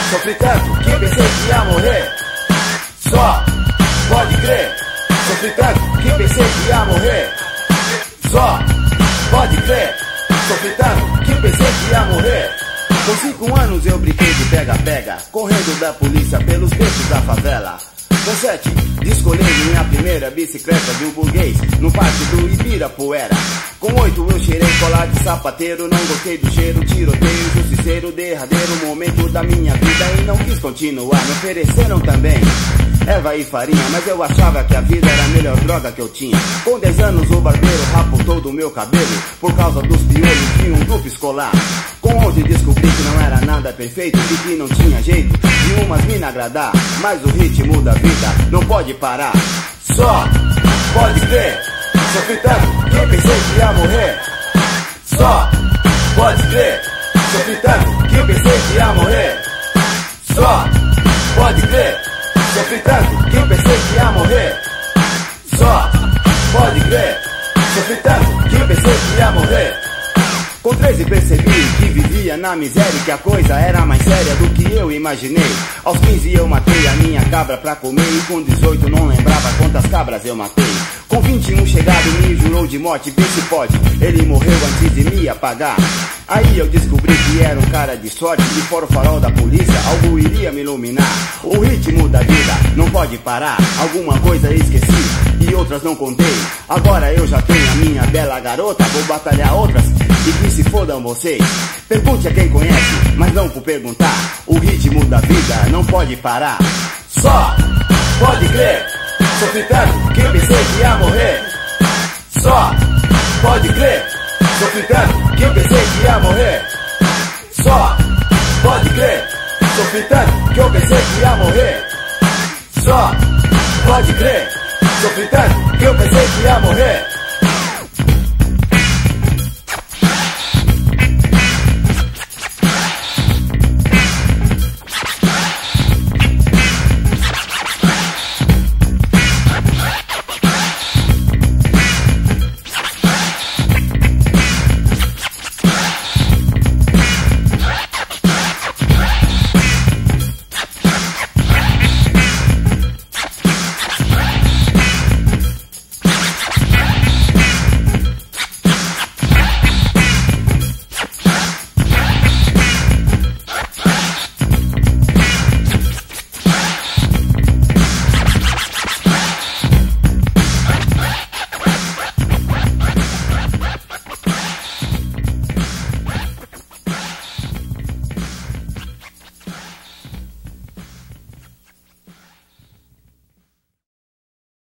Sofri tanto que pensei que ia morrer. Só pode crer. Sofri tanto que pensei que ia morrer. Só pode crer. Sofri tanto que pensei que ia morrer. Com 5 anos eu brinquei de pega-pega, correndo da polícia pelos becos da favela. Com 7, descolhei minha primeira bicicleta de um burguês no parque do Ibirapuera. Com 8 eu cheirei colar de sapateiro, não gostei do cheiro, tiroteio, justiceiro, derradeiro momento da minha vida e não quis continuar. Me ofereceram também erva e farinha, mas eu achava que a vida era a melhor droga que eu tinha. Com 10 anos o barbeiro rapou todo o meu cabelo por causa dos piolhos de um grupo escolar. Com 11 descobri que não era nada perfeito e que não tinha jeito de umas mina agradar. Mas o ritmo da vida não pode parar. Só pode crer. Sofri tanto que pensei que ia morrer. Só pode crer. Sofri tanto que pensei que ia morrer. Só pode crer. Sofri tanto que pensei que ia morrer. Só pode crer. Sofri tanto que pensei que ia morrer. Com 13 percebi que vivia na miséria e que a coisa era mais séria do que eu imaginei. Aos 15 eu matei a minha cabra pra comer e com 18 não lembrava quantas cabras eu matei. Com 21 chegado me jurou de morte, vê se pode, ele morreu antes de me apagar. Aí eu descobri que era um cara de sorte e fora o farol da polícia algo iria me iluminar. O ritmo da vida não pode parar, alguma coisa esqueci e outras não contei. Agora eu já tenho a minha bela garota, vou batalhar outras e que se fodam vocês. Pergunte a quem conhece, mas não por perguntar. O ritmo da vida não pode parar. Só pode crer. Sofri tanto que pensei que ia morrer. Só pode crer. Sofri tanto que pensei que ia morrer. Só pode crer. Sofri tanto que eu pensei que ia morrer. Só pode crer. Sofri tanto que eu pensei que ia morrer.